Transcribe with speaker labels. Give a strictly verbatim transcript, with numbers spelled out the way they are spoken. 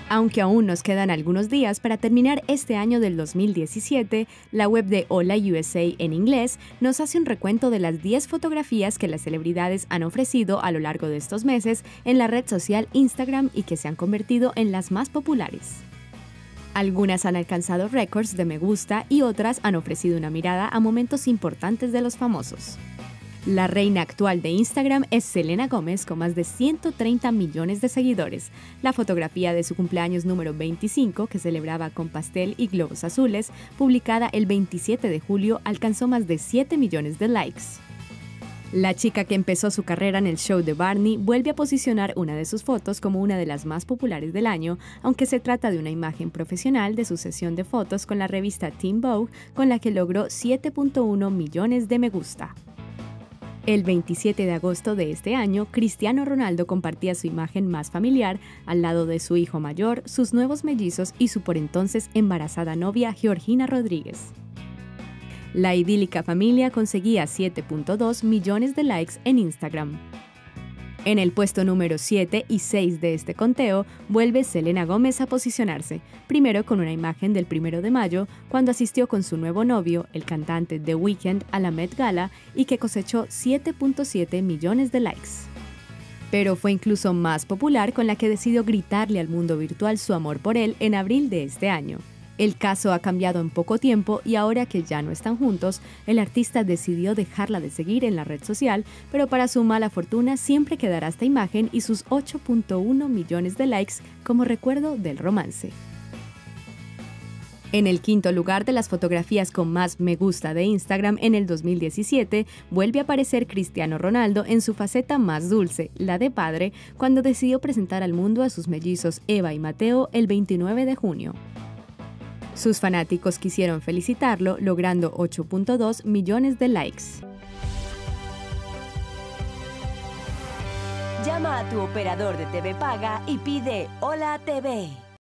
Speaker 1: Aunque aún nos quedan algunos días para terminar este año del dos mil diecisiete, la web de Hola U S A en inglés nos hace un recuento de las diez fotografías que las celebridades han ofrecido a lo largo de estos meses en la red social Instagram y que se han convertido en las más populares. Algunas han alcanzado récords de me gusta y otras han ofrecido una mirada a momentos importantes de los famosos. La reina actual de Instagram es Selena Gómez, con más de ciento treinta millones de seguidores. La fotografía de su cumpleaños número veinticinco, que celebraba con pastel y globos azules, publicada el veintisiete de julio, alcanzó más de siete millones de likes. La chica que empezó su carrera en el show de Barney vuelve a posicionar una de sus fotos como una de las más populares del año, aunque se trata de una imagen profesional de su sesión de fotos con la revista Teen Vogue, con la que logró siete punto uno millones de me gusta. El veintisiete de agosto de este año, Cristiano Ronaldo compartía su imagen más familiar al lado de su hijo mayor, sus nuevos mellizos y su por entonces embarazada novia Georgina Rodríguez. La idílica familia conseguía siete punto dos millones de likes en Instagram. En el puesto número siete y seis de este conteo, vuelve Selena Gómez a posicionarse, primero con una imagen del primero de mayo, cuando asistió con su nuevo novio, el cantante The Weeknd, a la Met Gala y que cosechó siete punto siete millones de likes. Pero fue incluso más popular con la que decidió gritarle al mundo virtual su amor por él en abril de este año. El caso ha cambiado en poco tiempo y ahora que ya no están juntos, el artista decidió dejarla de seguir en la red social, pero para su mala fortuna siempre quedará esta imagen y sus ocho punto uno millones de likes como recuerdo del romance. En el quinto lugar de las fotografías con más me gusta de Instagram en el dos mil diecisiete, vuelve a aparecer Cristiano Ronaldo en su faceta más dulce, la de padre, cuando decidió presentar al mundo a sus mellizos Eva y Mateo el veintinueve de junio. Sus fanáticos quisieron felicitarlo, logrando ocho punto dos millones de likes.
Speaker 2: Llama a tu operador de T V Paga y pide Hola T V.